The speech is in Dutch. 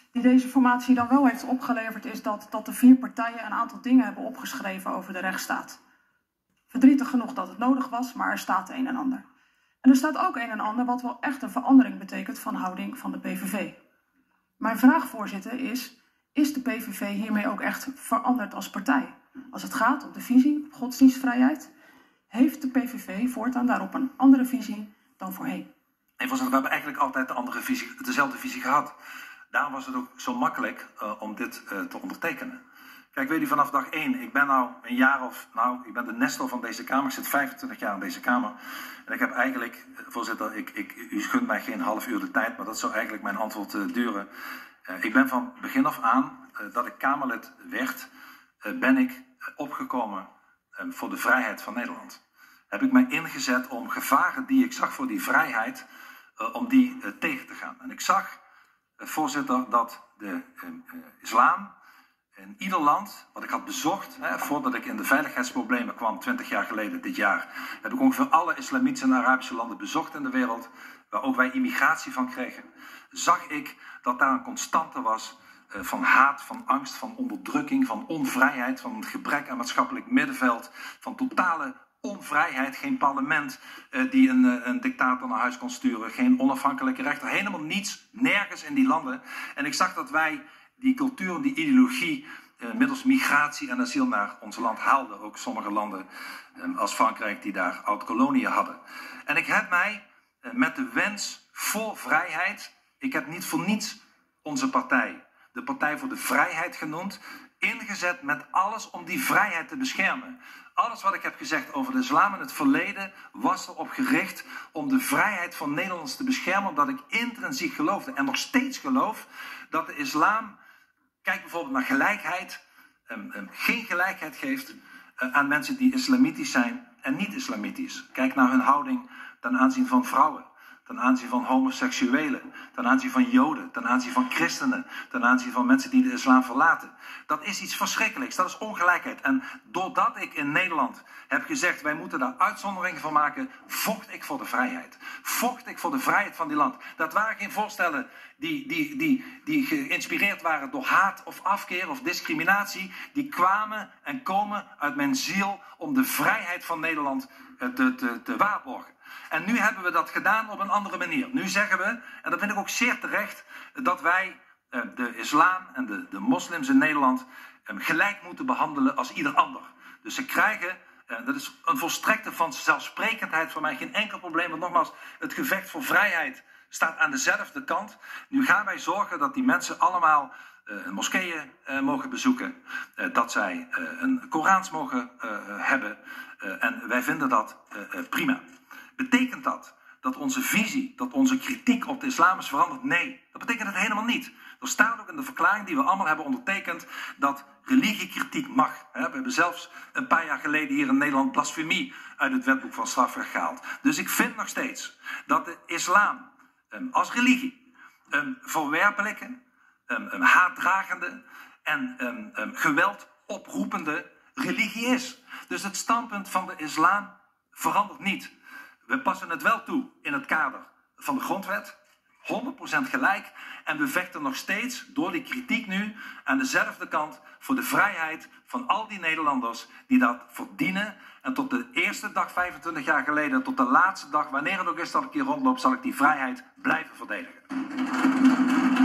die deze formatie dan wel heeft opgeleverd is dat de 4 partijen een aantal dingen hebben opgeschreven over de rechtsstaat. Verdrietig genoeg dat het nodig was, maar er staat een en ander. En er staat ook een en ander wat wel echt een verandering betekent van houding van de PVV. Mijn vraag, voorzitter, is de PVV hiermee ook echt veranderd als partij? Als het gaat om de visie op godsdienstvrijheid, heeft de PVV voortaan daarop een andere visie dan voorheen? Nee, voorzitter, we hebben eigenlijk altijd dezelfde visie gehad. Daarom was het ook zo makkelijk om dit te ondertekenen. Kijk, weet u, vanaf dag 1, ik ben nou een jaar ik ben de nestor van deze Kamer. Ik zit 25 jaar in deze Kamer. En ik heb eigenlijk, voorzitter, u gunt mij geen half uur de tijd, maar dat zou eigenlijk mijn antwoord duren. Ik ben van begin af aan, dat ik Kamerlid werd, ben ik opgekomen voor de vrijheid van Nederland. Heb ik mij ingezet om gevaren die ik zag voor die vrijheid, om die tegen te gaan. En ik zag, voorzitter, dat de islam in ieder land wat ik had bezocht, voordat ik in de veiligheidsproblemen kwam, 20 jaar geleden dit jaar, heb ik ongeveer alle islamitische en Arabische landen bezocht in de wereld, waar ook wij immigratie van kregen, zag ik dat daar een constante was van haat, van angst, van onderdrukking, van onvrijheid, van een gebrek aan maatschappelijk middenveld, van totale onvrijheid, geen parlement die een dictator naar huis kon sturen, geen onafhankelijke rechter, helemaal niets, nergens in die landen. En ik zag dat wij die cultuur en die ideologie middels migratie en asiel naar ons land haalden. Ook sommige landen als Frankrijk die daar oud-koloniën hadden. En ik heb mij met de wens voor vrijheid, ik heb niet voor niets onze partij, de Partij voor de Vrijheid genoemd, ingezet met alles om die vrijheid te beschermen. Alles wat ik heb gezegd over de islam in het verleden was erop gericht om de vrijheid van Nederlanders te beschermen, omdat ik intrinsiek geloofde en nog steeds geloof dat de islam, kijk bijvoorbeeld naar gelijkheid, geen gelijkheid geeft aan mensen die islamitisch zijn en niet islamitisch. Kijk naar hun houding ten aanzien van vrouwen, ten aanzien van homoseksuelen, ten aanzien van Joden, ten aanzien van christenen, ten aanzien van mensen die de islam verlaten. Dat is iets verschrikkelijks, dat is ongelijkheid. En doordat ik in Nederland heb gezegd, wij moeten daar uitzonderingen van maken, vocht ik voor de vrijheid. Vocht ik voor de vrijheid van die land. Dat waren geen voorstellen die geïnspireerd waren door haat of afkeer of discriminatie. Die kwamen en komen uit mijn ziel om de vrijheid van Nederland te waarborgen. En nu hebben we dat gedaan op een andere manier. Nu zeggen we, en dat vind ik ook zeer terecht, dat wij de islam en de moslims in Nederland gelijk moeten behandelen als ieder ander. Dus ze krijgen, dat is een volstrekte vanzelfsprekendheid voor mij, geen enkel probleem. Want nogmaals, het gevecht voor vrijheid staat aan dezelfde kant. Nu gaan wij zorgen dat die mensen allemaal moskeeën mogen bezoeken, dat zij een Korans mogen hebben. En wij vinden dat prima. Betekent dat onze visie, dat onze kritiek op de islam is veranderd? Nee, dat betekent het helemaal niet. Er staat ook in de verklaring die we allemaal hebben ondertekend dat religiekritiek mag. We hebben zelfs een paar jaar geleden hier in Nederland blasfemie uit het wetboek van strafrecht gehaald. Dus ik vind nog steeds dat de islam als religie een verwerpelijke, een haatdragende en geweld oproepende religie is. Dus het standpunt van de islam verandert niet. We passen het wel toe in het kader van de grondwet, 100% gelijk. En we vechten nog steeds door die kritiek nu aan dezelfde kant voor de vrijheid van al die Nederlanders die dat verdienen. En tot de eerste dag 25 jaar geleden, tot de laatste dag, wanneer het ook is dat ik hier rondloop, zal ik die vrijheid blijven verdedigen.